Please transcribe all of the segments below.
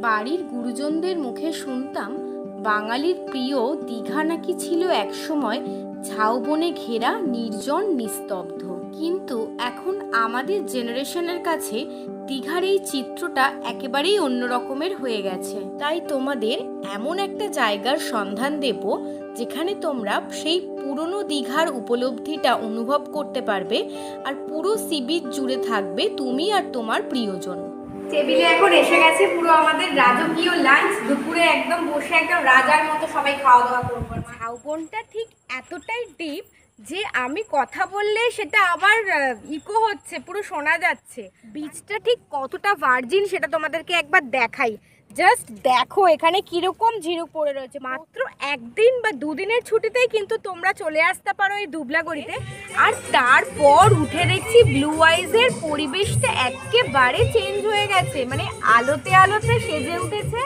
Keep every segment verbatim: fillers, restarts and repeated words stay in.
বাড়ির গুরুজনদের মুখে শুনতাম বাঙালির প্রিয় দীঘা নাকি ছিল একসময় ঝাউবনে ঘেরা নির্জন নিস্তব্ধ। কিন্তু এখন আমাদের জেনারেশনের কাছে দীঘার এই চিত্রটা একেবারেই অন্য রকমের হয়ে গেছে। তাই তোমাদের এমন একটা জায়গার সন্ধান দেব যেখানে তোমরা সেই পুরনো দীঘার উপলব্ধিটা অনুভব করতে পারবে, আর পুরো সি বিচ জুড়ে থাকবে তুমি আর তোমার প্রিয়জন। টেবিলে এখন এসে গেছে পুরো আমাদের রাজকীয় লাঞ্চ। দুপুরে একদম বসে একদম রাজার মতো সবাই খাওয়া দাওয়া করবো। ঝাউবনটা ঠিক এতটাই ডিপ যে আমি কথা বললে সেটা আবার ইকো হচ্ছে, পুরো শোনা যাচ্ছে। বিচটা ঠিক কতটা ভার্জিন সেটা তোমাদেরকে একবার দেখাই। জাস্ট দেখো এখানে কিরকম ঝিনুক পড়ে রয়েছে। মাত্র একদিন বা দুদিনের ছুটিতেই কিন্তু তোমরা চলে আসতে পারো এই দুবলাগড়িতে। আর তারপর উঠে দেখছি ব্লু আইজের পরিবেশটা একেবারে চেঞ্জ হয়ে গেছে, মানে আলোতে আলোতে সেজে উঠেছে।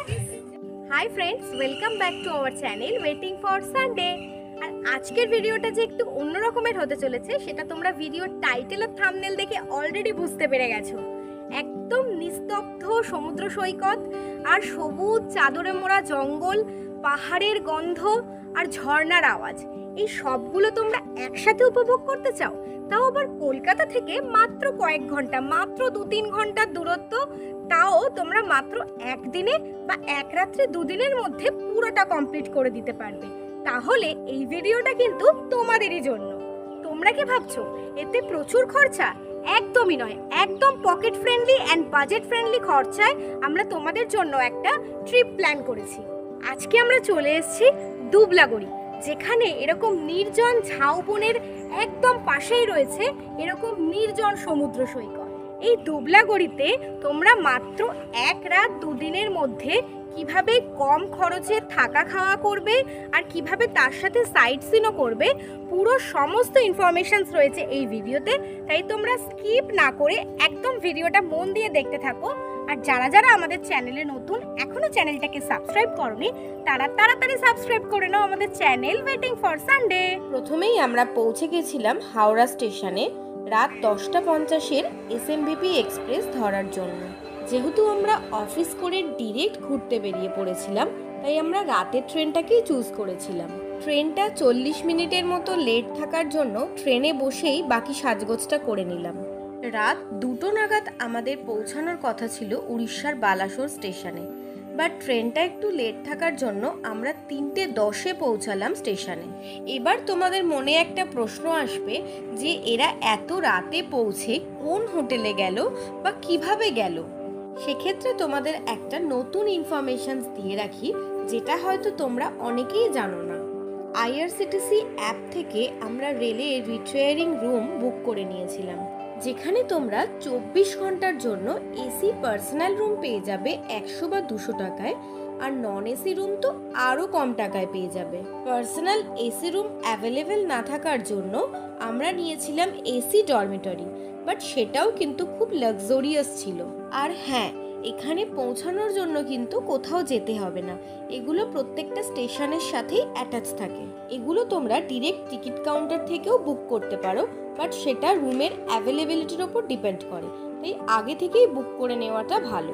Hi friends, welcome back to our channel waiting for Sunday. আর আজকের ভিডিওটা যে একটু অন্য রকমের হতে চলেছে সেটা তোমরা ভিডিওর টাইটেল আর থাম্বনেল দেখে অলরেডি বুঝতে পেরে গেছো। একদম নিস্তব্ধ সমুদ্র সৈকত আর সবুজ চাদরে মোড়া জঙ্গল, পাহাড়ের গন্ধ আর ঝর্ণার আওয়াজ, এই সবগুলো তোমরা একসাথে উপভোগ করতে চাও, তাও আবার কলকাতা থেকে মাত্র কয়েক ঘন্টা, মাত্র দু তিন ঘন্টার দূরত্ব, তাও তোমরা মাত্র একদিনে বা এক রাত্রে দুদিনের মধ্যে পুরোটা কমপ্লিট করে দিতে পারবে। তাহলে এই ভিডিওটা কিন্তু তোমাদেরই জন্য। তোমরা কি ভাবছো এতে প্রচুর খরচা? একদমই নয়, একদম pocket friendly and budget friendly খরচায় আমরা তোমাদের জন্য একটা ট্রিপ প্ল্যান করেছি। আজকে আমরা চলে এসেছি দুবলাগড়ি, যেখানে এরকম নির্জন ঝাউবনের একদম পাশেই রয়েছে এরকম নির্জন সমুদ্র সৈকত। এই দুবলাগড়িতে তোমরা মাত্র এক রাত দুদিনের মধ্যে কিভাবে কম খরচে থাকা খাওয়া করবে আর কিভাবে তার সাথে সাইট সিনও করবে, পুরো সমস্ত ইনফরমেশনস রয়েছে এই ভিডিওতে। তাই তোমরা স্কিপ না করে একদম ভিডিওটা মন দিয়ে দেখতে থাকো। আর যারা যারা আমাদের চ্যানেলে নতুন, এখনো চ্যানেলটাকে সাবস্ক্রাইব করোনি, তারা তাড়াতাড়ি সাবস্ক্রাইব করে নাও আমাদের চ্যানেল ওয়েটিং ফর সানডে। প্রথমেই আমরা পৌঁছে গেছিলাম হাওড়া স্টেশনে রাত দশটা পঞ্চাশের S M V P express ধরার জন্য। যেহেতু আমরা অফিস করে ডিরেক্ট ঘুরতে বেরিয়ে পড়েছিলাম, তাই আমরা রাতের ট্রেনটাকেই চুজ করেছিলাম। ট্রেনটা চল্লিশ মিনিটের মতো লেট থাকার জন্য ট্রেনে বসেই বাকি সাজগোজটা করে নিলাম। রাত দুটো নাগাদ আমাদের পৌঁছানোর কথা ছিল উড়িষ্যার বালাসোর স্টেশনে, বাট ট্রেনটা একটু লেট থাকার জন্য আমরা তিনটে দশে পৌঁছালাম স্টেশনে। এবার তোমাদের মনে একটা প্রশ্ন আসবে যে এরা এত রাতে পৌঁছে কোন হোটেলে গেল বা কিভাবে গেল। সেক্ষেত্রে তোমাদের একটা নতুন ইনফরমেশন দিয়ে রাখি, যেটা হয়তো তোমরা অনেকেই জানো না। I R C T C app থেকে আমরা রেলে রিট্রেয়ারিং রুম বুক করে নিয়েছিলাম, যেখানে তোমরা চব্বিশ ঘন্টার জন্য এসি পার্সোনাল রুম পেয়ে যাবে একশো বা দুশো টাকায়, আর নন এসি রুম তো আরও কম টাকায় পেয়ে যাবে। পার্সোনাল এসি রুম অ্যাভেলেবেল না থাকার জন্য আমরা নিয়েছিলাম এসি ডরমিটরি, বাট সেটাও কিন্তু খুব লাক্সারিয়াস ছিল। আর হ্যাঁ, এখানে পৌঁছানোর জন্য কিন্তু কোথাও যেতে হবে না, এগুলো প্রত্যেকটা স্টেশনের সাথেই অ্যাটাচ থাকে। এগুলো তোমরা ডিরেক্ট টিকিট কাউন্টার থেকেও বুক করতে পারো, বাট সেটা রুমের অ্যাভেলেবিলিটির ওপর ডিপেন্ড করে, তাই আগে থেকেই বুক করে নেওয়াটা ভালো।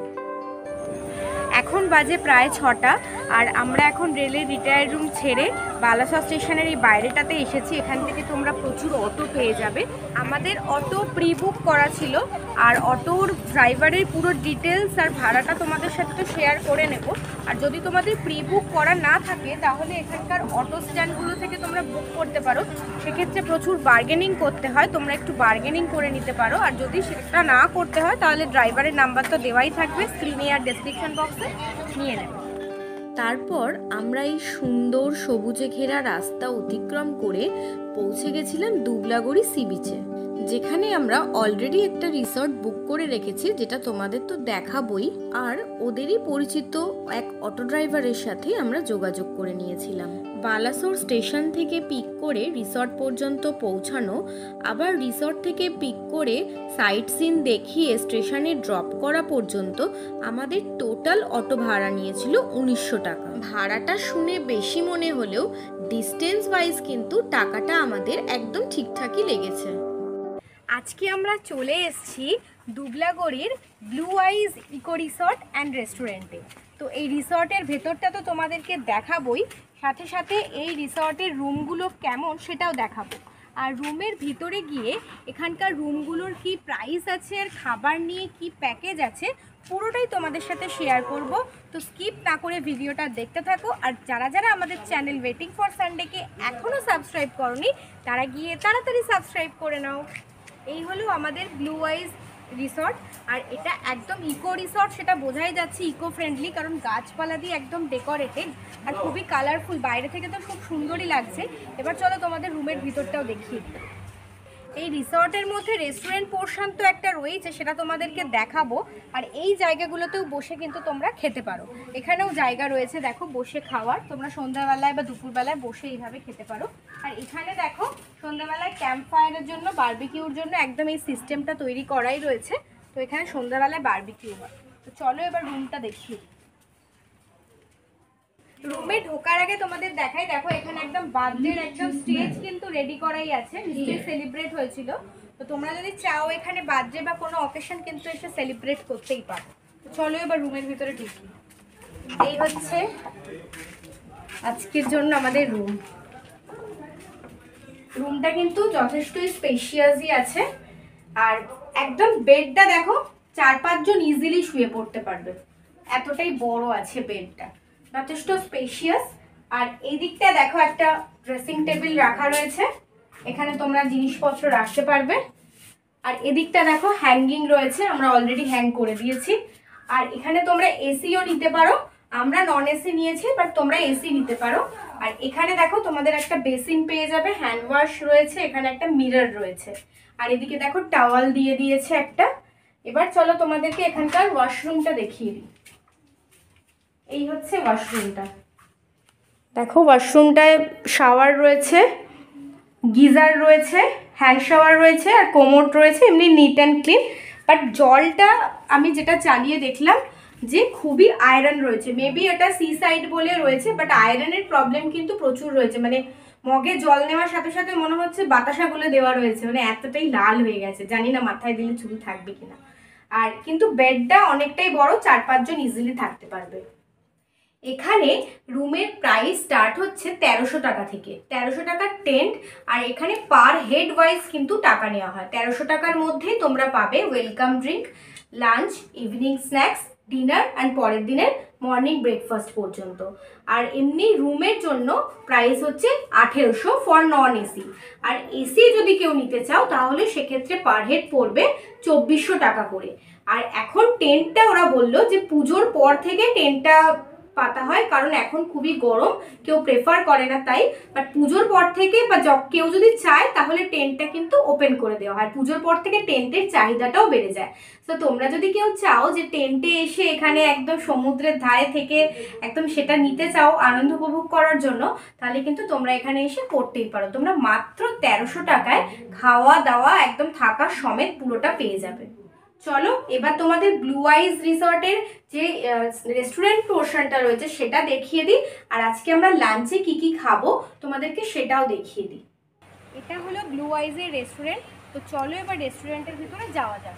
এখন বাজে প্রায় ছটা, আর আমরা এখন রেলের রিটায়ার রুম ছেড়ে বালাসোর স্টেশনের এই বাইরেটাতে এসেছি। এখান থেকে তোমরা প্রচুর অটো পেয়ে যাবে। আমাদের অটো প্রি বুক করা ছিল, আর অটোর ড্রাইভারের পুরো ডিটেলস আর ভাড়াটা তোমাদের সাথে তো শেয়ার করে নেব। আর যদি তোমাদের প্রি বুক করা না থাকে তাহলে এখানকার অটো স্ট্যান্ডগুলো থেকে তোমরা বুক করতে পারো। সেক্ষেত্রে প্রচুর বার্গেনিং করতে হয়, তোমরা একটু বার্গেনিং করে নিতে পারো। আর যদি সেটা না করতে হয় তাহলে ড্রাইভারের নাম্বার তো দেওয়াই থাকবে স্ক্রিনে আর ডেসক্রিপশন বক্সে, নিয়ে নেব। তারপর আমরা এই সুন্দর সবুজে ঘেরা রাস্তা অতিক্রম করে পৌঁছে গেছিলাম দুবলাগড়ি সি বিচে, যেখানে আমরা অলরেডি একটা রিসর্ট বুক করে রেখেছি, যেটা তোমাদের তো দেখাবই। আর ওদেরই পরিচিত এক অটো ড্রাইভারের সাথে আমরা যোগাযোগ করে নিয়েছিলাম। বালাসোর স্টেশন থেকে পিক করে রিসর্ট পর্যন্ত পৌঁছানো, আবার রিসর্ট থেকে পিক করে সাইট সিন দেখিয়ে স্টেশনে ড্রপ করা পর্যন্ত আমাদের টোটাল অটো ভাড়া নিয়েছিল উনিশশো টাকা। ভাড়াটা শুনে বেশি মনে হলেও ডিস্টেন্স ওয়াইজ কিন্তু টাকাটা আমাদের একদম ঠিকঠাকই লেগেছে। আজকে আমরা চলে এসেছি দুবলাগড়ির blue eyes eco resort and রেস্টুরেন্টে। তো এই রিসর্টের ভেতরটা তো তোমাদেরকে দেখাবোই, সাথে সাথে এই রিসর্টের রুমগুলো কেমন সেটাও দেখাবো। আর রুমের ভিতরে গিয়ে এখানকার রুমগুলোর কি প্রাইস আছে আর খাবার নিয়ে কি প্যাকেজ আছে পুরোটাই তোমাদের সাথে শেয়ার করব। তো স্কিপ না করে ভিডিওটা দেখতে থাকো। আর যারা যারা আমাদের চ্যানেল ওয়েটিং ফর সানডেকে এখনও সাবস্ক্রাইব করনি তারা গিয়ে তাড়াতাড়ি সাবস্ক্রাইব করে নাও। এই হলো আমাদের ব্লু আইজ রিসর্ট। আর এটা একদম ইকো রিসর্ট, সেটা বোঝাই যাচ্ছে ইকো ফ্রেন্ডলি, কারণ গাছপালা দিয়ে একদম ডেকোরেটেড আর খুবই কালারফুল। বাইরে থেকে তো খুব সুন্দরই লাগছে। এবার চলো তোমাদের রুমের ভিতরটাও দেখিয়ে দিই। এই রিসর্টের মধ্যে রেস্টুরেন্ট পোর্শন তো একটা রয়েছে, সেটা তোমাদেরকে দেখাবো। আর এই জায়গাগুলোতেও বসে কিন্তু তোমরা খেতে পারো। এখানেও জায়গা রয়েছে দেখো বসে খাওয়ার, তোমরা সন্ধ্যাবেলায় বা দুপুরবেলায় বসে এইভাবে খেতে পারো। আর এখানে দেখো সন্ধ্যাবেলায় ক্যাম্প ফায়ারের জন্য, বারবিকিউর জন্য একদম এই সিস্টেমটা তৈরি করাই রয়েছে। তো এখানে সন্ধ্যাবেলায় বারবিকিউ হয়। তো চলো এবার রুমটা দেখি। রুমে ঢোকার আগে তোমাদের দেখাই, দেখো এখানে একদম বার্থডের একদম স্টেজ কিন্তু রেডি করাই আছে, নিশ্চয়ই সেলিব্রেট হয়েছিল। তো তোমরা যদি চাও এখানে বার্থডে বা কোনো অকেশন কিন্তু এসে সেলিব্রেট করতেই পারো। তো চলো এবার রুমের ভিতরে ঢুকি। এই হচ্ছে আজকের জন্য আমাদের রুম। রুমটা কিন্তু যথেষ্টই স্পেশিয়াসই আছে। আর একদম বেডটা দেখো চার পাঁচজন ইজিলি শুয়ে পড়তে পারবে, এতটাই বড় আছে বেডটা, যথেষ্ট স্পেশিয়াস। আর এই দিকটা দেখো একটা ড্রেসিং টেবিল রাখা রয়েছে, এখানে তোমরা জিনিসপত্র রাখতে পারবে। আর এদিকটা দেখো হ্যাঙ্গিং রয়েছে, আমরা অলরেডি হ্যাং করে দিয়েছি। আর এখানে তোমরা এসিও নিতে পারো, আমরা নন এসি নিয়েছি, বাট তোমরা এসি নিতে পারো। আর এখানে দেখো তোমাদের একটা বেসিন পেয়ে যাবে, হ্যান্ড ওয়াশ রয়েছে, এখানে একটা মিরর রয়েছে। আর এদিকে দেখো টাওয়াল দিয়ে দিয়েছে একটা। এবার চলো তোমাদেরকে এখানকার ওয়াশরুমটা দেখিয়ে দিই। এই হচ্ছে ওয়াশরুমটা, দেখো ওয়াশরুমটায় শাওয়ার রয়েছে, গিজার রয়েছে, হ্যান্ড শাওয়ার রয়েছে, আর কোমোড রয়েছে, এমনি নিট অ্যান্ড ক্লিন। বাট জলটা আমি যেটা চালিয়ে দেখলাম যে খুবই আয়রন রয়েছে, মেবি এটা সি সাইড বলে রয়েছে, বাট আয়রনের প্রবলেম কিন্তু প্রচুর রয়েছে। মানে মগে জল নেওয়ার সাথে সাথে মনে হচ্ছে বাতাসাগুলো দেওয়া রয়েছে, মানে এতটাই লাল হয়ে গেছে, জানি না মাথায় দিলে চুল থাকবে কিনা। আর কিন্তু বেডটা অনেকটাই বড়, চার পাঁচজন ইজিলি থাকতে পারবে। এখানে রুমের প্রাইস স্টার্ট হচ্ছে তেরোশো টাকা থেকে, তেরোশো টাকার টেন্ট। আর এখানে পার হেড ওয়াইজ কিন্তু টাকা নেওয়া হয়। তেরোশো টাকার মধ্যে তোমরা পাবে welcome drink, lunch, evening snacks, dinner and পরের দিনের মর্নিং ব্রেকফাস্ট পর্যন্ত। আর এমনি রুমের জন্য প্রাইস হচ্ছে আঠেরোশো ফর নন এসি। আর এসি যদি কেউ নিতে চাও তাহলে সেক্ষেত্রে পার হেড পড়বে চব্বিশশো টাকা করে। আর এখন টেন্টটা ওরা বললো যে পুজোর পর থেকে টেন্টটা পাতা হয়, কারণ এখন খুবই গরম, কেউ প্রেফার করে না তাই। বাট পুজোর পর থেকে বা কেউ যদি চায় তাহলে টেন্টটা কিন্তু ওপেন করে দেওয়া হয়। পুজোর পর থেকে টেন্টের চাহিদাটাও বেড়ে যায়। তো তোমরা যদি কেউ চাও যে টেন্টে এসে এখানে একদম সমুদ্রের ধারে থেকে একদম সেটা নিতে চাও আনন্দ উপভোগ করার জন্য, তাহলে কিন্তু তোমরা এখানে এসে করতেই পারো। তোমরা মাত্র তেরোশো টাকায় খাওয়া দাওয়া একদম থাকা সমেত পুরোটা পেয়ে যাবে। চলো এবার তোমাদের ব্লু আইজ রিসর্টের যে রেস্টুরেন্ট পোর্শনটা রয়েছে সেটা দেখিয়ে দিই। আর আজকে আমরা লাঞ্চে কি কি খাবো তোমাদেরকে সেটাও দেখিয়ে দিই। এটা হলো ব্লু আইজের রেস্টুরেন্ট। তো চলো এবার রেস্টুরেন্টের ভিতরে যাওয়া যাক।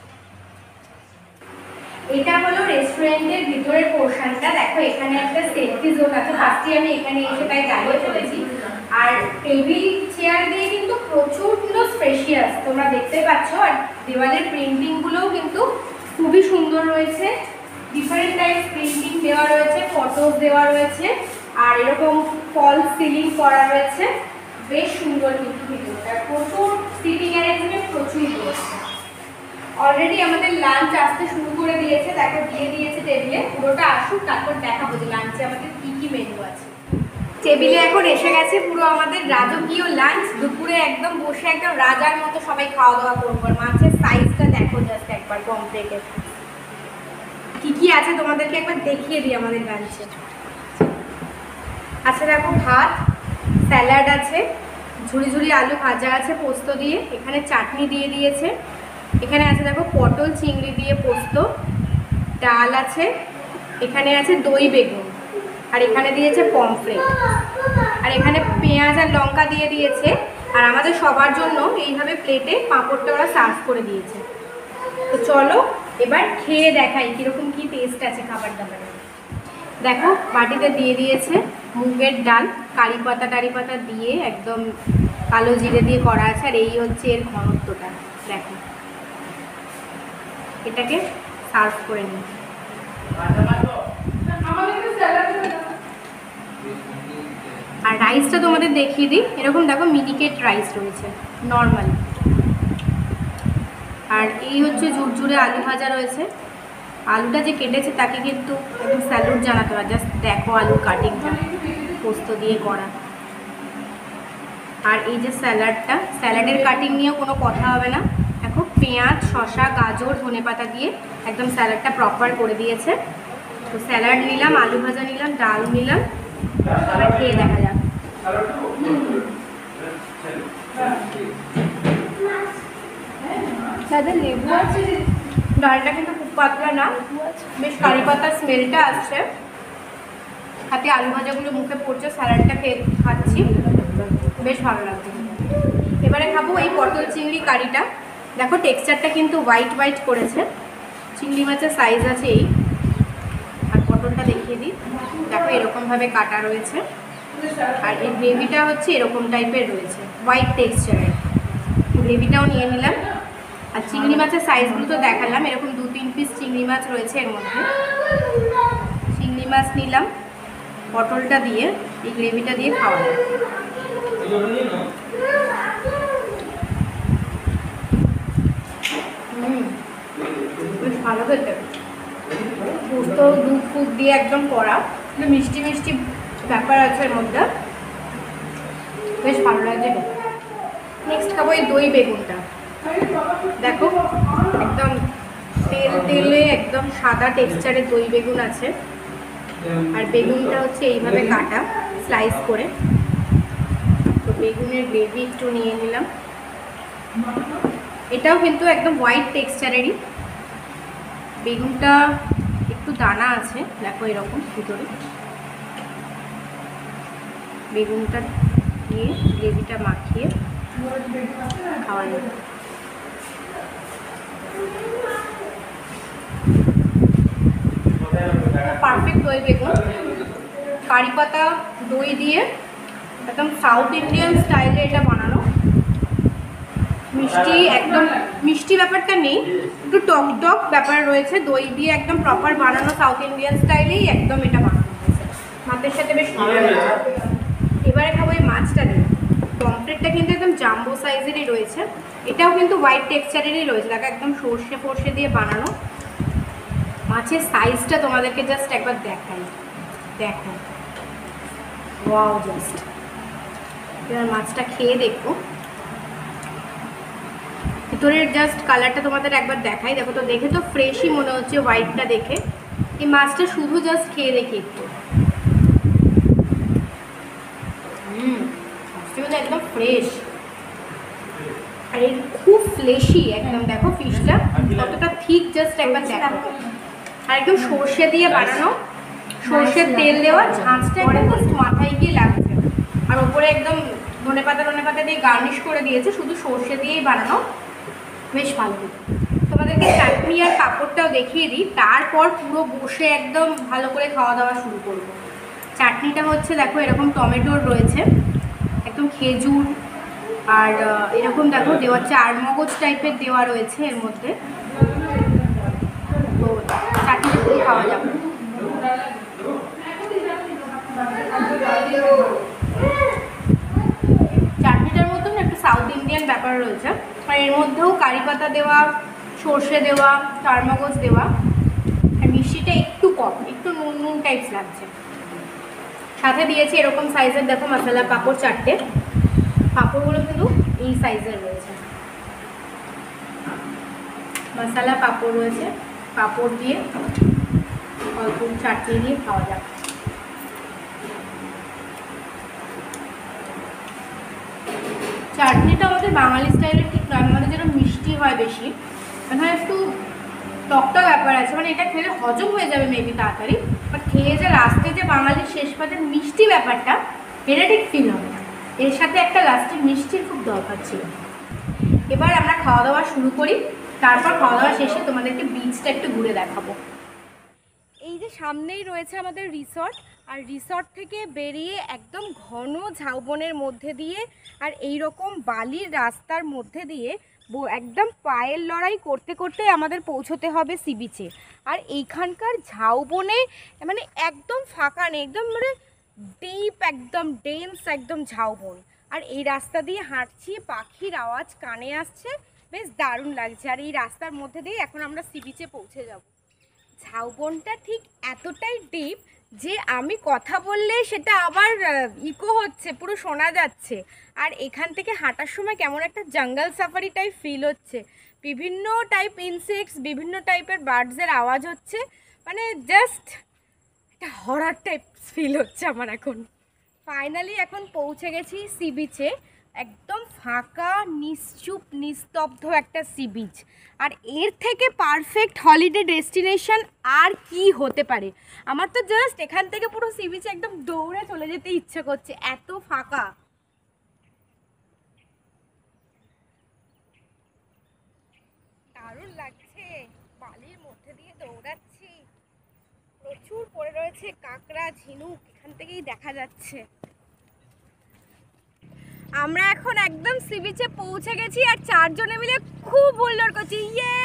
এটা হলো রেস্টুরেন্টের ভিতরের পোর্শনটা। দেখো এখানে একটা সেলফি জোন আছে, ফার্স্টে আমি এখানে এসে তাই দাঁড়িয়ে পড়েছি। আর টেবিল চেয়ার দিয়ে কিন্তু প্রচুর কিন্তু স্পেশিয়াস তোমরা দেখতে পাচ্ছ। আর দেওয়ালের প্রিন্টিংগুলোও কিন্তু খুবই সুন্দর রয়েছে, ডিফারেন্ট টাইপ প্রিন্টিং দেওয়া রয়েছে, ফটোস দেওয়া রয়েছে, আর এরকম ফল সিলিং করা রয়েছে, বেশ সুন্দর কিন্তু ভিডিওটা। প্রচুর সিটিং অ্যারেঞ্জমেন্ট প্রচুর রয়েছে। অলরেডি আমাদের লাঞ্চ আসতে শুরু করে দিয়েছে, দেখো দিয়ে দিয়েছে টেবিলে। পুরোটা আসুক তারপর দেখাবো যে লাঞ্চে আমাদের কী কী মেনু আছে। টেবিলে এখন এসে গেছে পুরো আমাদের রাজকীয় লাঞ্চ। দুপুরে একদম বসে একদম রাজার মতো সবাই খাওয়া দাওয়া করবো। মাছের সাইজটা দেখো জাস্ট একবার, পমফ্রেটের কি কি আছে তোমাদেরকে একবার দেখিয়ে দিই আমাদের লাঞ্চে। আচ্ছা দেখো ভাত, স্যালাড আছে, ঝুড়ি ঝুড়ি আলু ভাজা আছে পোস্ত দিয়ে, এখানে চাটনি দিয়ে দিয়েছে, এখানে আছে দেখো পটল চিংড়ি দিয়ে পোস্ত, ডাল আছে, এখানে আছে দই বেগুন, আর এখানে দিয়েছে পমফ্রেট, আর এখানে পেঁয়াজ আর লঙ্কা দিয়ে দিয়েছে। আর আমাদের সবার জন্য এইভাবে প্লেটে পাঁপড়টা ওরা সার্ভ করে দিয়েছে। তো চলো এবার খেয়ে দেখাই কিরকম কি টেস্ট আছে খাবার দাবারের। দেখো বাটিতে দিয়ে দিয়েছে মুগের ডাল, কারি পাতা টারি পাতা দিয়ে একদম কালো জিরে দিয়ে করা আছে। আর এই হচ্ছে এর ঘনত্বটা, দেখো। এটাকে সার্ভ করে নিই। আর রাইসটা তোমাদের দেখিয়ে দিই, এরকম দেখো মিনিকেট রাইস রয়েছে নর্মাল। আর এই হচ্ছে ঝুরঝুরে আলু ভাজা রয়েছে। আলুটা যে কেটেছে তাকে কিন্তু একদম স্যালুট জানাতে হয়, জাস্ট দেখো আলুর কাটিংটা পোস্ত দিয়ে করা। আর এই যে স্যালাডটা, স্যালাডের কাটিং নিয়েও কোনো কথা হবে না। দেখো পেঁয়াজ, শসা, গাজর, ধনেপাতা দিয়ে একদম স্যালাডটা প্রপার করে দিয়েছে। তো স্যালাড নিলাম, আলু ভাজা নিলাম, ডাল নিলাম, এবার খেয়ে দেখা যাক। লেবু আছে, ডালটা কিন্তু খুব পাতলা না, বেশ কারি পাতার স্মেলটা আসছে। হাতে আলু ভাজাগুলো মুখে পড়ছে, স্যালাডটা খেয়ে খাচ্ছি, বেশ ভালো লাগছে। এবারে খাবো এই পটল চিংড়ি কারিটা। দেখো টেক্সচারটা কিন্তু হোয়াইট হোয়াইট করেছে। চিংড়ি মাছের সাইজ আছে এই। আর পটলটা দেখিয়ে দিই, দেখো এরকমভাবে কাটা রয়েছে। আর এই গ্রেভিটা হচ্ছে এরকম টাইপের রয়েছে, হোয়াইট টেক্সচারের। গ্রেভিটাও নিয়ে নিলাম। আর চিংড়ি মাছের সাইজগুলো তো দেখালাম, এরকম দু তিন পিস চিংড়ি মাছ রয়েছে এর মধ্যে। চিংড়ি মাছ নিলাম, পটলটা দিয়ে এই গ্রেভিটা দিয়ে খাওয়া যায়। হুম, বেশ ভালো খেতে। পোস্ত দুধ ফুট দিয়ে একদম করা, মিষ্টি মিষ্টি ব্যাপার আছে এর মধ্যে, বেশ ভালো লাগছে। নেক্সট খাবো এই দই বেগুনটা। দেখো একদম তেল তেলে একদম সাদা টেক্সচারের দই বেগুন আছে। আর বেগুনটা হচ্ছে এইভাবে কাটা স্লাইস করে। তো বেগুনের গ্রেভি একটু নিয়ে নিলাম। এটাও কিন্তু একদম হোয়াইট টেক্সচারেরই। বেগুনটা একটু দানা আছে, দেখো এরকম ভিতরে। বেগুনটা দিয়ে গ্রেভিটা মাখিয়ে খাওয়া যাবে। পারফেক্ট দই বেগুন, কারি পাতা দই দিয়ে একদম সাউথ ইন্ডিয়ান স্টাইলে এটা বানানো। মিষ্টি একদম মিষ্টি ব্যাপারটা নেই, একটু টক টক ব্যাপার রয়েছে। দই দিয়ে একদম প্রপার বানানো সাউথ ইন্ডিয়ান স্টাইলেই একদম এটা বানানো হয়েছে। ভাতের সাথে বেশ ভালো লাগছে। এবারে খাবো এই মাছটা দিয়ে। পমফ্রেটটা কিন্তু একদম জাম্বো সাইজেরই রয়েছে। এটাও কিন্তু হোয়াইট টেক্সচারেরই রয়েছে, দেখো একদম সর্ষে ফর্ষে দিয়ে বানানো। মাছের সাইজটা তোমাদেরকে জাস্ট একবার দেখাই, দেখো ওয়াও জাস্ট। এবার মাছটা খেয়ে দেখো, ভিতরের জাস্ট কালারটা তোমাদের একবার দেখাই। দেখো তো, দেখে তো ফ্রেশই মনে হচ্ছে হোয়াইটটা দেখে। এই মাছটা শুধু জাস্ট খেয়ে দেখি একটু। হুম, মাছটা একদম ফ্রেশ আর এই খুব ফ্লেশি একদম। দেখো ফিশটা কতটা থিক, জাস্ট একবার দেখো। আর একদম সর্ষে দিয়ে বানানো, সর্ষের তেল দেওয়া, ঝাঁঝটা একদম জাস্ট মাথায় গিয়ে লাগছে। আর ওপরে একদম ধনে পাতা ধনে পাতা দিয়ে গার্নিশ করে দিয়েছে, শুধু সর্ষে দিয়েই বানানো, বেশ ভালো। তোমাদেরকে চাটনি আর পাঁপড়টাও দেখিয়ে দিই, তারপর পুরো বসে একদম ভালো করে খাওয়া দাওয়া শুরু করবো। চাটনিটা হচ্ছে দেখো এরকম টমেটোর রয়েছে, একদম খেজুর আর এরকম দেখো দেওয়া চার মগজ টাইপের দেওয়া রয়েছে এর মধ্যে। তো চাটনিটা পুরো খাওয়া যাবে। চাটনিটার মধ্যে না একটা সাউথ ইন্ডিয়ান ব্যাপার রয়েছে। আর এর মধ্যেও কারি পাতা দেওয়া, সর্ষে দেওয়া, চারমগজ দেওয়া। আর মিষ্টিটা একটু কম, একটু নুন নুন টাইপস লাগছে। সাথে দিয়েছি এরকম সাইজের দেখো মশলা পাঁপড় চারটে। পাঁপড়গুলো কিন্তু এই সাইজের রয়েছে, মশলা পাঁপড় রয়েছে। পাঁপড় দিয়ে অল্প চাটনি দিয়ে খাওয়া যাবে। চাটনিটা আমাদের বাঙালি স্টাইলের ঠিক নয়, আমাদের যেটা মিষ্টি হয় বেশি, এখানে একটু টকটা ব্যাপার আছে। মানে এটা খেলে হজম হয়ে যাবে মেবি তাড়াতাড়ি, বাট খেয়ে যে লাস্টে যে বাঙালির শেষ পাতের মিষ্টি ব্যাপারটা, এটা ঠিক ফিল হবে না। এর সাথে একটা লাস্টে মিষ্টির খুব দরকার ছিল। এবার আমরা খাওয়া দাওয়া শুরু করি। তারপর খাওয়া দাওয়া শেষে তোমাদেরকে বিচটা একটু ঘুরে দেখাবো। এই যে সামনেই রয়েছে আমাদের রিসর্ট, আর রিসর্ট থেকে বেরিয়ে একদম ঘন ঝাউবনের মধ্যে দিয়ে আর এই রকম বালির রাস্তার মধ্যে দিয়ে একদম পায়ের লড়াই করতে করতে আমাদের পৌঁছতে হবে সি বিচে। আর এইখানকার ঝাউবনে মানে একদম ফাঁকা নেই, একদম মানে ডিপ, একদম ডেন্স, একদম ঝাউবন। আর এই রাস্তা দিয়ে হাঁটছি, পাখির আওয়াজ কানে আসছে, বেশ দারুণ লাগছে। আর এই রাস্তার মধ্যে দিয়ে এখন আমরা সি বিচে পৌঁছে যাব। ঝাউবনটা ঠিক এতটাই ডিপ যে আমি কথা বললে সেটা আবার ইকো হচ্ছে, পুরো শোনা যাচ্ছে। আর এখান থেকে হাঁটার সময় কেমন একটা জঙ্গল সাফারি টাইপ ফিল হচ্ছে, বিভিন্ন টাইপ ইনসেক্টস, বিভিন্ন টাইপের বার্ডসের আওয়াজ হচ্ছে, মানে জাস্ট একটা হরার টাইপ ফিল হচ্ছে আমার এখন। ফাইনালি এখন পৌঁছে গেছি সি বিচে, একদম ফাঁকা, নিশ্চুপ, নিস্তব্ধ একটা সি বিচ। আর এর থেকে পারফেক্ট হলিডে ডেস্টিনেশন আর কি হতে পারে? আমার তো জাস্ট এখান থেকে পুরো সি বিচে একদম দৌড়ে চলে যেতে ইচ্ছে করছে, এত ফাঁকা। দারুণ লাগছে, বালির মধ্যে দিয়ে দৌড়াচ্ছি, প্রচুর পড়ে রয়েছে কাঁকড়া, ঝিনুক, এখান থেকেই দেখা যাচ্ছে। আমরা এখন একদম সি বিচে পৌঁছে গেছি আর চারজনে মিলে খুব হুল্লোড় করছি, ইয়ে!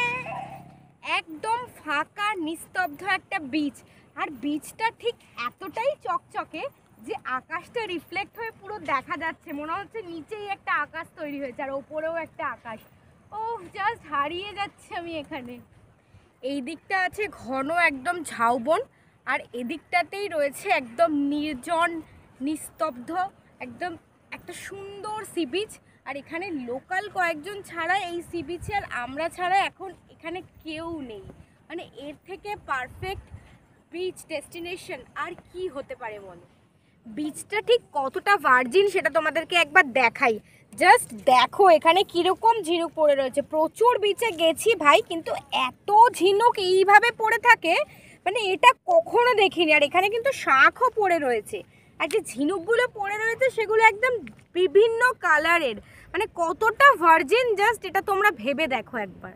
একদম ফাঁকা নিস্তব্ধ একটা বিচ। আর বিচটা ঠিক এতটাই চকচকে যে আকাশটা রিফ্লেক্ট হয়ে পুরো দেখা যাচ্ছে, মনে হচ্ছে নিচেই একটা আকাশ তৈরি হয়েছে আর ওপরেও একটা আকাশ। ও জাস্ট হারিয়ে যাচ্ছে আমি এখানে। এই দিকটা আছে ঘন একদম ঝাউবন, আর এদিকটাতেই রয়েছে একদম নির্জন, নিস্তব্ধ, একদম একটা সুন্দর সি বিচ। আর এখানে লোকাল কয়েকজন ছাড়া এই সি বিচে আর আমরা ছাড়া এখন এখানে কেউ নেই। মানে এর থেকে পারফেক্ট বিচ ডেস্টিনেশন আর কি হতে পারে বলো? বিচটা ঠিক কতটা ভার্জিন সেটা তোমাদেরকে একবার দেখাই, জাস্ট দেখো এখানে কীরকম ঝিনুক পড়ে রয়েছে। প্রচুর বিচে গেছি ভাই, কিন্তু এত ঝিনুক এইভাবে পড়ে থাকে মানে এটা কখনো দেখিনি। আর এখানে কিন্তু শাঁখও পড়ে রয়েছে, আর যে ঝিনুকগুলো পড়ে রয়েছে সেগুলো একদম বিভিন্ন কালারের, মানে কতটা ভার্জিন জাস্ট এটা তোমরা ভেবে দেখো একবার।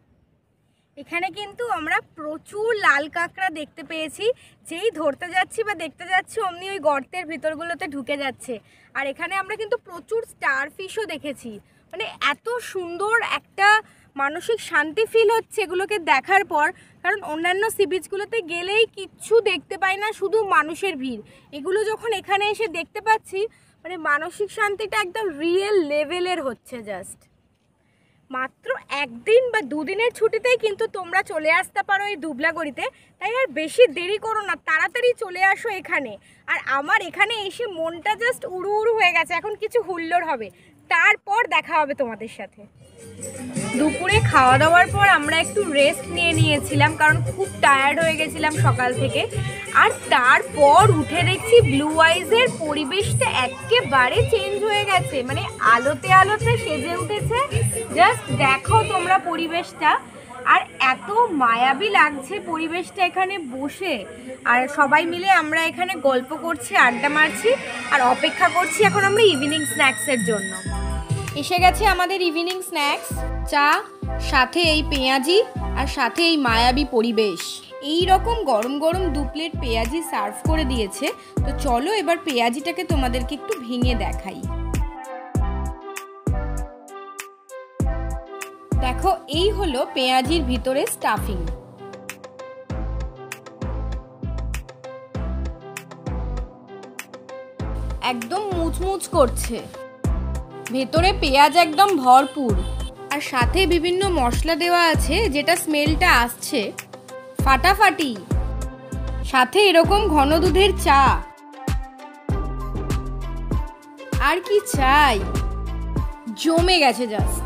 এখানে কিন্তু আমরা প্রচুর লাল কাঁকড়া দেখতে পেয়েছি, যেই ধরতে যাচ্ছি বা দেখতে যাচ্ছি অমনি ওই গর্তের ভিতরগুলোতে ঢুকে যাচ্ছে। আর এখানে আমরা কিন্তু প্রচুর স্টারফিশও দেখেছি, মানে এত সুন্দর একটা মানসিক শান্তি ফিল হচ্ছে এগুলোকে দেখার পর। কারণ অন্যান্য সি বিচগুলোতে গেলেই কিচ্ছু দেখতে পাই না, শুধু মানুষের ভিড়। এগুলো যখন এখানে এসে দেখতে পাচ্ছি মানে মানসিক শান্তিটা একদম রিয়েল লেভেলের হচ্ছে। জাস্ট মাত্র একদিন বা দুদিনের ছুটিতেই কিন্তু তোমরা চলে আসতে পারো এই দুবলাগড়িতে, তাই আর বেশি দেরি করো না, তাড়াতাড়ি চলে আসো এখানে। আর আমার এখানে এসে মনটা জাস্ট উড়ু উড়ু হয়ে গেছে, এখন কিছু হুল্লোড় হবে, তারপর দেখা হবে তোমাদের সাথে। দুপুরে খাওয়া দাওয়ার পর আমরা একটু রেস্ট নিয়ে নিয়েছিলাম, কারণ খুব টায়ার্ড হয়ে গেছিলাম সকাল থেকে। আর তারপর উঠে দেখছি ব্লু আইজের পরিবেশটা একেবারে চেঞ্জ হয়ে গেছে, মানে আলোতে আলোতে সেজে উঠেছে। জাস্ট দেখো তোমরা পরিবেশটা, আর এত মায়াবী লাগছে পরিবেশটা এখানে বসে। আর সবাই মিলে আমরা এখানে গল্প করছি, আড্ডা মারছি, আর অপেক্ষা করছি এখন আমরা ইভিনিং স্ন্যাক্সের জন্য। এসে গেছে আমাদের ইভিনিং স্ন্যাক্স, চা, সাথে এই পেঁয়াজি, আর সাথে এই মায়াবী পরিবেশ। এই রকম গরম গরম দু প্লেট পেঁয়াজি সার্ভ করে দিয়েছে। তো চলো এবার পেঁয়াজিটাকে তোমাদেরকে একটু ভেঙে দেখাই। দেখো এই হলো পেঁয়াজির ভিতরে স্টাফিং। একদম মুচমুচ করছে, ভেতরে পেঁয়াজ একদম ভরপুর, আর সাথে বিভিন্ন মশলা দেওয়া আছে যেটা স্মেলটা আসছে ফাটাফাটি। সাথে এরকম ঘন দুধের চা, আর কি চাই, জমে গেছে জাস্ট।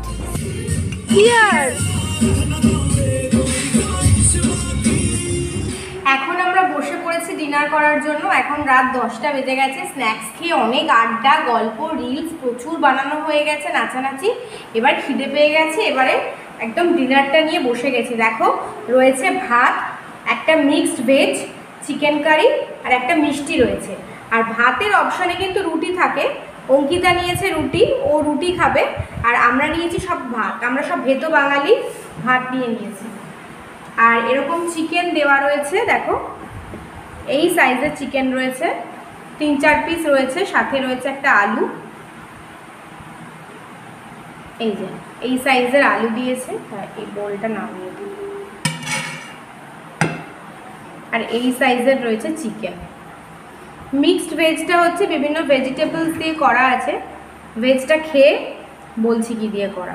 এখন আমরা বসে পড়েছি ডিনার করার জন্য। এখন রাত দশটা বেজে গেছে। স্ন্যাক্স খেয়ে অনেক আড্ডা, গল্প, রিলস প্রচুর বানানো হয়ে গেছে, নাচানাচি। এবার খিদে পেয়ে গেছে, এবারে একদম ডিনারটা নিয়ে বসে গেছি। দেখো রয়েছে ভাত, একটা মিক্সড ভেজ চিকেন কারি, আর একটা মিষ্টি রয়েছে। আর ভাতের অপশানে কিন্তু রুটি থাকে, অঙ্কিতা নিয়েছে রুটি, ও রুটি খাবে, আর আমরা নিয়েছি সব ভাত। আমরা সব ভেতো বাঙালি, ভাত নিয়ে নিয়েছি। আর এরকম চিকেন দেওয়া রয়েছে, দেখো এই সাইজের চিকেন রয়েছে, তিন চার পিস রয়েছে, সাথে রয়েছে একটা আলু, এই যে এই সাইজের আলু দিয়েছে। এই বোলটা নামিয়ে দিই। আর এই সাইজের রয়েছে চিকেন। মিক্সড ভেজটা হচ্ছে বিভিন্ন ভেজিটেবলস দিয়ে করা আছে। ভেজটা খেয়ে বলছি কি দিয়ে করা।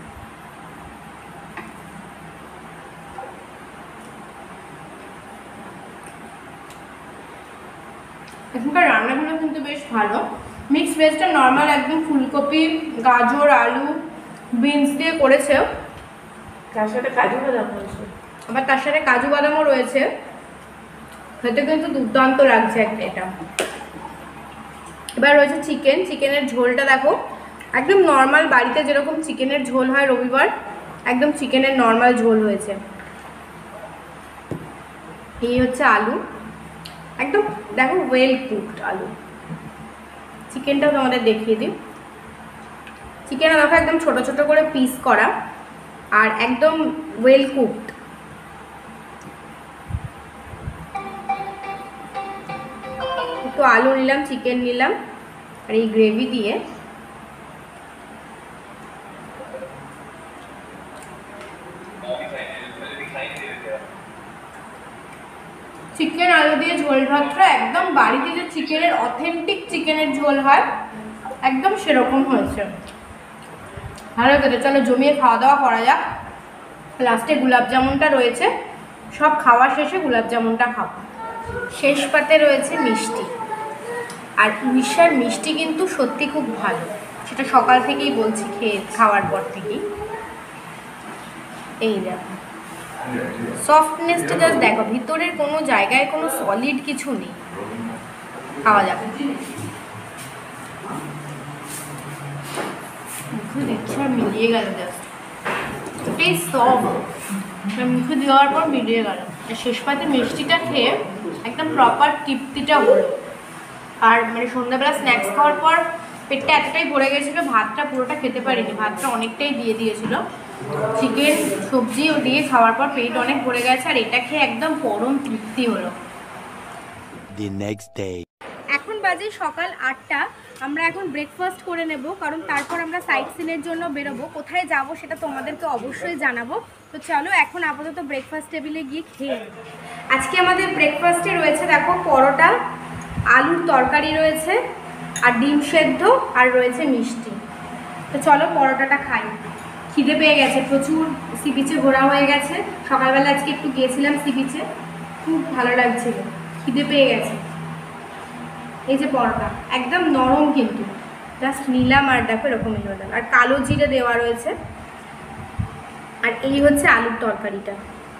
এখানকার রান্নাগুলো কিন্তু বেশ ভালো। মিক্সড ভেজটা নর্মাল একদম ফুলকপি, গাজর, আলু, বিনস দিয়ে করেছে, তার সাথে কাজু বাদাম রয়েছে, আবার তার সাথে কাজু বাদামও রয়েছে। খেতে কিন্তু দুর্দান্ত লাগছে একটা এটা। এবার রয়েছে চিকেন। চিকেনের ঝোলটা দেখো, একদম নর্মাল বাড়িতে যেরকম চিকেনের ঝোল হয় রবিবার, একদম চিকেনের নর্মাল ঝোল হয়েছে। এই হচ্ছে আলু, একদম দেখো ওয়েল কুকড আলু। চিকেনটাও তোমাদের দেখিয়ে দিই। চিকেনটা দেখো একদম ছোট ছোট করে পিস করা, আর একদম ওয়েল কুকড। একটু আলু নিলাম, চিকেন নিলাম, আর এই গ্রেভি দিয়ে চিকেন আলু দিয়ে ঝোল ভাতটা একদম বাড়িতে যে চিকেনের অথেন্টিক চিকেনের ঝোল হয় একদম সেরকম হয়েছে। ভালো খেতে। চলো জমিয়ে খাওয়া দাওয়া করা যাক। লাস্টে গোলাপ জামুনটা রয়েছে, সব খাওয়া শেষে গোলাপ জামুনটা খাবো। শেষ পাতে রয়েছে মিষ্টি, আর উড়িষ্যার মিষ্টি কিন্তু সত্যি খুব ভালো, সেটা সকাল থেকেই বলছি, খেয়ে খাওয়ার পর থেকেই। এই দেখো সফটনেসটা জাস্ট দেখো, ভিতরের কোনো জায়গায় কোনো সলিড কিছু নেই। খাওয়া যাবে। মুখে দেখছি আর মিলিয়ে গেল, জাস্ট এটাই সফট, মুখে দেওয়ার পর মিলিয়ে গেল। শেষ পাতে মিষ্টিটা খেয়ে একদম প্রপার তৃপ্তিটা হলো। আর মানে সন্ধ্যাবেলা স্ন্যাক্স খাওয়ার পর পেটটা এতটাই ভরে গেছিলো, ভাতটা পুরোটা খেতে পারিনি, ভাতটা অনেকটাই দিয়ে দিয়েছিল। চিকেন সবজি ও দিয়ে খাওয়ার পর পেট অনেক ভরে গেছে, আর এটা খেয়ে একদম পরম তৃপ্তি হলো। The next day. এখন বাজে সকাল আটটা। আমরা এখন ব্রেকফাস্ট করে নেব, কারণ তারপর আমরা সাইট সিনের জন্য বেরোবো। কোথায় যাব সেটা তোমাদেরকে অবশ্যই জানাবো। তো চলো এখন আপাতত ব্রেকফাস্ট টেবিলে গিয়ে খেয়ে নেব। আজকে আমাদের ব্রেকফাস্টে রয়েছে দেখো পরোটা, আলুর তরকারি রয়েছে, আর ডিম সেদ্ধ, আর রয়েছে মিষ্টি। তো চলো পরোটাটা খাই। খিদে পেয়ে গেছে প্রচুর, সি বিচে ঘোরা হয়ে গেছে। সকালবেলা আজকে একটু গিয়েছিলাম সি বিচে, খুব ভালো লাগছিল, খিদে পেয়ে গেছে। এই যে পরোটা একদম নরম, কিন্তু জাস্ট নিলাম আর দেখো এরকমই হলো। আর কালো জিরে দেওয়া রয়েছে, আর এই হচ্ছে আলুর তরকারিটা।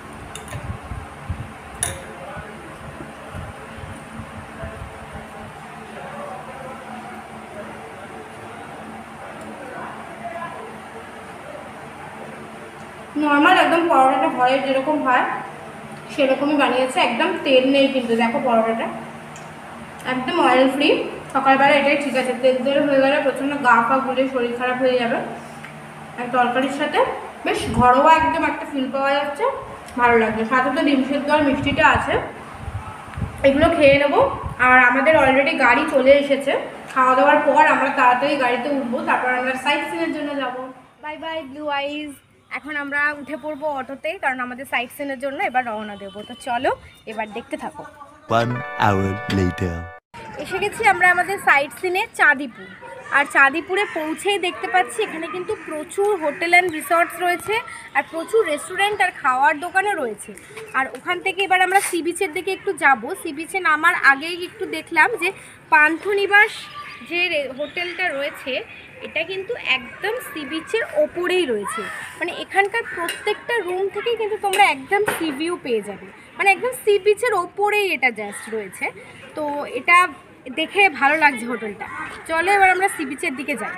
নর্মাল একদম পরোটাটা ঘরে যেরকম হয় সেরকমই বানিয়েছে, একদম তেল নেই কিন্তু। দেখো পরোটাটা একদম অয়েল ফ্রি। সকালবেলা এটাই ঠিক আছে, তেল তেল হয়ে গেলে প্রচণ্ড গা ফা গুলে শরীর খারাপ হয়ে যাবে। আর তরকারির সাথে বেশ ঘরোয়া একদম একটা ফিল পাওয়া যাচ্ছে, ভালো লাগছে। সাথে তো ডিম সেদ্ধ আর মিষ্টিটা আছে, এগুলো খেয়ে নেবো। আর আমাদের অলরেডি গাড়ি চলে এসেছে, খাওয়া দাওয়ার পর আমরা তাড়াতাড়ি গাড়িতে উঠবো, তারপর আমরা সাইট সিনের জন্য যাব। Bye bye blue eyes. এখন আমরা উঠে পড়বো অটোতে, কারণ আমাদের সাইট সিনের জন্য এবার রওনা দেবো। তো চলো এবার দেখতে থাকো। One hour later. এসে গেছি আমরা আমাদের সাইট সিনে চাঁদিপুর। আর চাঁদিপুরে পৌঁছেই দেখতে পাচ্ছি এখানে কিন্তু প্রচুর হোটেল অ্যান্ড রিসর্টস রয়েছে, আর প্রচুর রেস্টুরেন্ট আর খাওয়ার দোকানও রয়েছে। আর ওখান থেকে এবার আমরা সি বিচের দিকে একটু যাব। সি বিচে নামার আগেই একটু দেখলাম যে পান্থনিবাস যে হোটেলটা রয়েছে এটা কিন্তু একদম সি বিচের ওপরেই রয়েছে। মানে এখানকার প্রত্যেকটা রুম থেকেই কিন্তু তোমরা একদম সি ভিউ পেয়ে যাবে, মানে একদম সি বিচের ওপরেই এটা জাস্ট রয়েছে। তো এটা দেখে ভালো লাগছে হোটেলটা। চলো এবার আমরা সি বিচের দিকে যাই।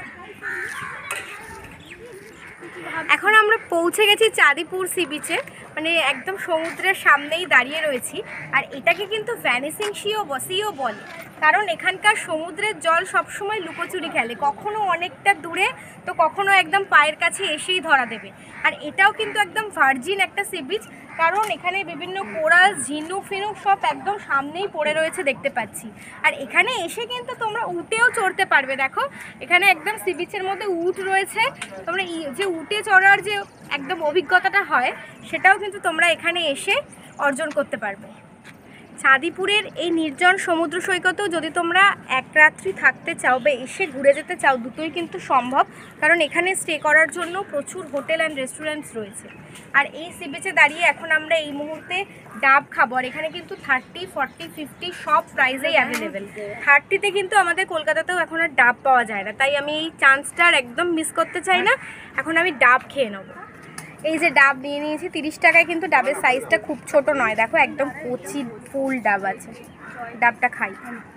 এখন আমরা পৌঁছে গেছি চাঁদিপুর সি বিচে, মানে একদম সমুদ্রের সামনেই দাঁড়িয়ে রয়েছি। আর এটাকে কিন্তু ভ্যানিসিং সিও সিও বলে, কারণ এখানকার সমুদ্রের জল সবসময় লুকোচুরি খেলে, কখনো অনেকটা দূরে তো কখনো একদম পায়ের কাছে এসেই ধরা দেবে। আর এটাও কিন্তু একদম ভার্জিন একটা সি বিচ, কারণ এখানে বিভিন্ন কোরাল, ঝিনুক ফিনুক সব একদম সামনেই পড়ে রয়েছে দেখতে পাচ্ছি। আর এখানে এসে কিন্তু তোমরা উটেও চড়তে পারবে। দেখো এখানে একদম সি বিচের মধ্যে উট রয়েছে, তোমরা যে উটে চড়ার যে একদম অভিজ্ঞতাটা হয় সেটাও কিন্তু তোমরা এখানে এসে অর্জন করতে পারবে। চাঁদিপুরের এই নির্জন সমুদ্র সৈকতেও যদি তোমরা এক রাত্রি থাকতে চাও বা এসে ঘুরে যেতে চাও, দুটোই কিন্তু সম্ভব, কারণ এখানে স্টে করার জন্য প্রচুর হোটেল অ্যান্ড রেস্টুরেন্টস রয়েছে। আর এই সি বিচে দাঁড়িয়ে এখন আমরা এই মুহূর্তে ডাব খাবো। আর এখানে কিন্তু থার্টি ফর্টি ফিফটি সব প্রাইসেই অ্যাভেলেবেল। থার্টিতে কিন্তু আমাদের কলকাতাতেও এখন আর ডাব পাওয়া যায় না, তাই আমি এই চান্সটার একদম মিস করতে চাই না। এখন আমি ডাব খেয়ে নেবো। এই যে ডাব নিয়ে নিয়েছি তিরিশ টাকায়, কিন্তু ডাবের সাইজটা খুব ছোট নয়, দেখো একদম কচি ফুল ডাব আছে। ডাবটা খাই,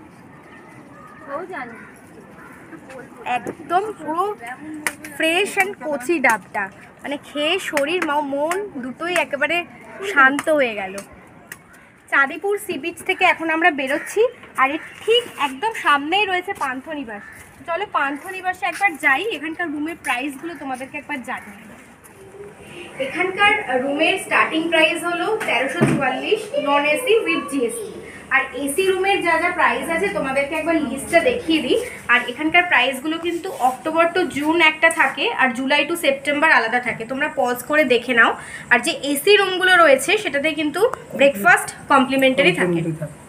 একদম পুরো ফ্রেশ অ্যান্ড কচি ডাবটা, মানে খেয়ে শরীর মন দুটোই একেবারে শান্ত হয়ে গেল। চাঁদিপুর সি বিচ থেকে এখন আমরা বেরোচ্ছি, আর এর ঠিক একদম সামনেই রয়েছে পান্থনিবাস। চলো পান্থনিবাসে একবার যাই, এখানকার রুমের প্রাইসগুলো তোমাদেরকে একবার জানিয়ে। এখানকার রুমের স্টার্টিং প্রাইস হলো তেরোশো চুয়াল্লিশ, নন এসি উইথ জিএসটি। আর এসি রুমের যা যা প্রাইস আছে তোমাদেরকে একবার লিস্টটা দেখিয়ে দিই। আর এখানকার প্রাইসগুলো কিন্তু অক্টোবর টু জুন একটা থাকে, আর জুলাই টু সেপ্টেম্বর আলাদা থাকে, তোমরা পজ করে দেখে নাও। আর যে এসি রুমগুলো রয়েছে সেটাতে কিন্তু ব্রেকফাস্ট কমপ্লিমেন্টারি থাকে।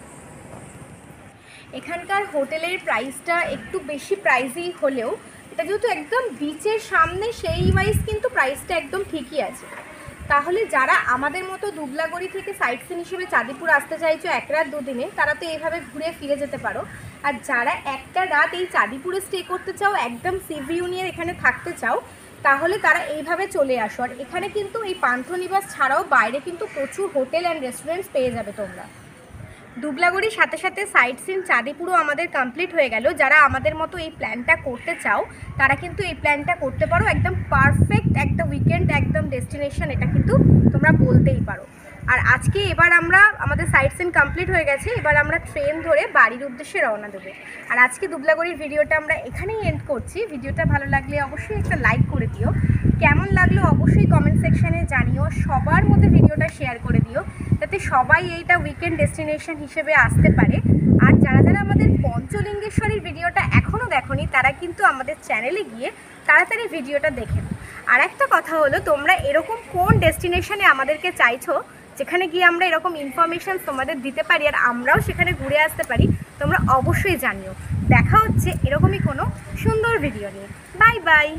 এখানকার হোটেলের প্রাইসটা একটু বেশি প্রাইসই হলেও এটা যেহেতু একদম বিচের সামনে, সেই ওয়াইজ কিন্তু প্রাইসটা একদম ঠিকই আছে। তাহলে যারা আমাদের মতো দুবলাগড়ি থেকে সাইট সিন হিসেবে চাঁদিপুর আসতে চাইছো এক রাত দুদিনে, তারা তো এইভাবে ঘুরে ফিরে যেতে পারো। আর যারা একটা রাত এই চাঁদিপুরে স্টে করতে চাও, একদম সি ভিউ নিয়ে এখানে থাকতে চাও, তাহলে তারা এইভাবে চলে আসো। আর এখানে কিন্তু এই পান্থনিবাস ছাড়াও বাইরে কিন্তু প্রচুর হোটেল অ্যান্ড রেস্টুরেন্টস পেয়ে যাবে তোমরা। দুবলাগড়ির সাথে সাথে সাইট সিন চাঁদিপুরও আমাদের কমপ্লিট হয়ে গেল। যারা আমাদের মতো এই প্ল্যানটা করতে চাও তারা কিন্তু এই প্ল্যানটা করতে পারো, একদম পারফেক্ট একটা উইকেন্ড একদম ডেস্টিনেশন, এটা কিন্তু তোমরা বলতেই পারো। আর আজকে এবার আমরা আমাদের সাইট সিন কমপ্লিট হয়ে গেছে, এবার আমরা ট্রেন ধরে বাড়ির উদ্দেশ্যে রওনা দেবো। আর আজকে দুবলাগড়ির ভিডিওটা আমরা এখানেই এন্ড করছি। ভিডিওটা ভালো লাগলে অবশ্যই একটা লাইক করে দিও, কেমন লাগলো অবশ্যই কমেন্ট সেকশানে জানিও, সবার মধ্যে ভিডিওটা শেয়ার করে দিও যাতে সবাই এইটা উইকেন্ড ডেস্টিনেশন হিসেবে আসতে পারে। আর যারা যারা আমাদের পঞ্চলিঙ্গেশ্বরীর ভিডিওটা এখনও দেখোনি তারা কিন্তু আমাদের চ্যানেলে গিয়ে তাড়াতাড়ি ভিডিওটা দেখে নাও। আর একটা কথা হলো, তোমরা এরকম কোন ডেস্টিনেশনে আমাদেরকে চাইছো যেখানে গিয়ে আমরা এরকম ইনফরমেশান তোমাদের দিতে পারি আর আমরাও সেখানে ঘুরে আসতে পারি, তোমরা অবশ্যই জানিও। দেখা হচ্ছে এরকমই কোনো সুন্দর ভিডিও নিয়ে। Bye by.